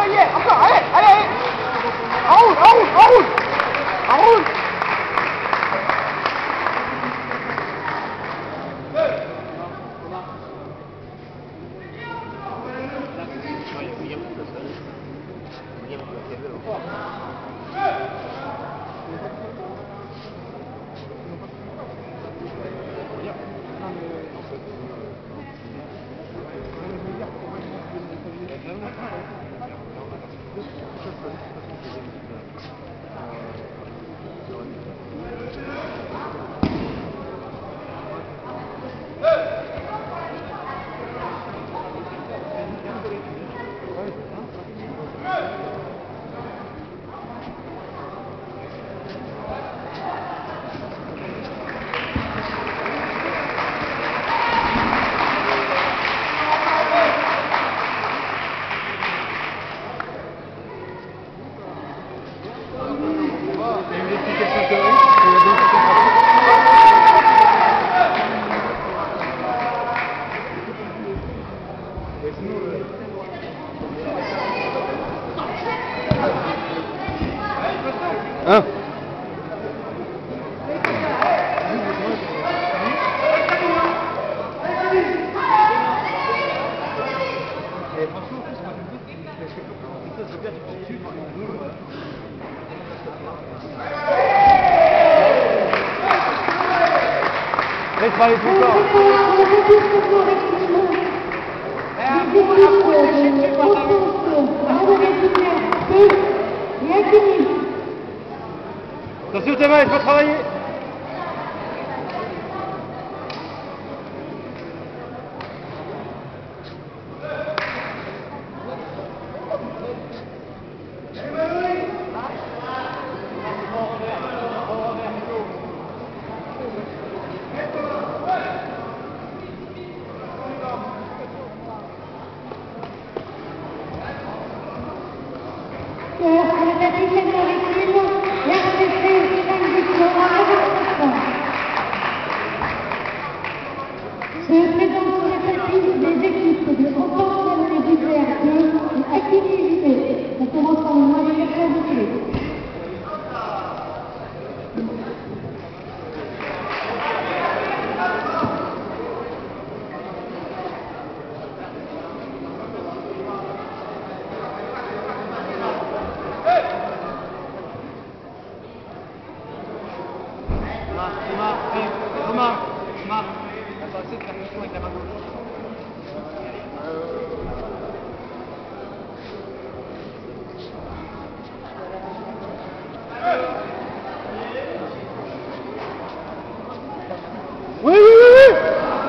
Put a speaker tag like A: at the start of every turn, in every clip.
A: travailler. Encore, allez, allez, allez. En route, en route, en route. En route.
B: Hein?
A: Laisse parler tout le temps. Attention Thomas, il faut travailler.
C: Se présente sur les tapis des équipes de Antoine et du VRT et activité. On commence par le moyen de la
A: Thomas, attends, essaie de faire une avec la main gauche.
B: Oui, oui, oui, oui.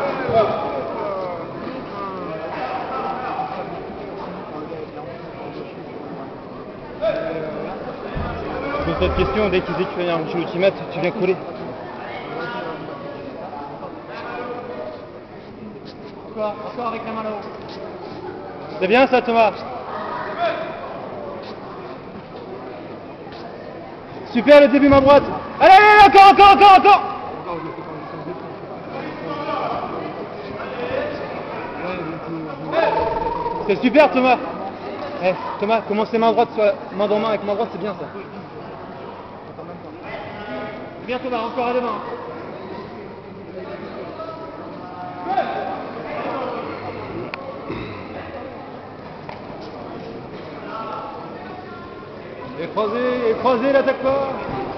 B: Je pose cette question, dès qu'ils disent que tu viens un jeu ultimate, tu viens coller.
A: Encore avec la main là-haut.
B: C'est bien ça Thomas. Super le début main droite. Allez, allez, encore. C'est super Thomas. Eh, Thomas, commencer main droite, main dans main avec main droite, c'est bien ça.
A: Bien Thomas, encore à deux mains.
B: Et croisé, l'attaque pas.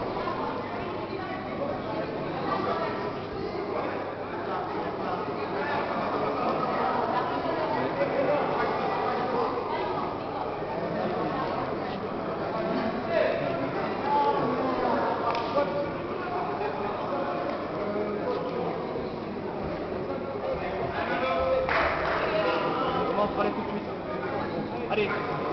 A: On va aller tout de suite. Allez.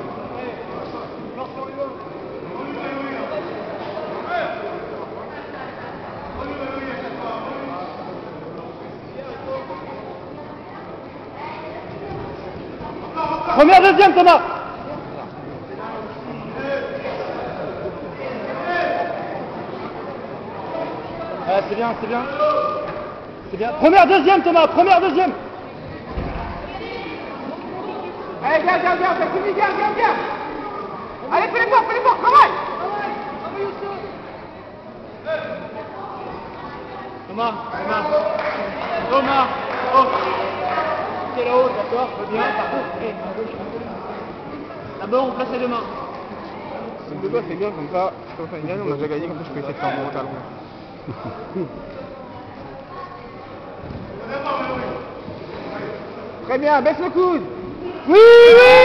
B: Première, deuxième Thomas. Ah, c'est bien. C'est bien. Première, deuxième Thomas, première, deuxième.
A: Allez, viens, fais fini, viens. Allez, fais l'effort, travaille.
B: Thomas. Oh. C'est là-haut, d'accord, bien, par contre, à gauche. D'abord, on place les deux mains.
A: De quoi c'est bien comme ça, je peux faire une gagne, on a déjà gagné, comme ça je peux essayer de faire mon talon. Très bien, baisse le coude.
B: Oui.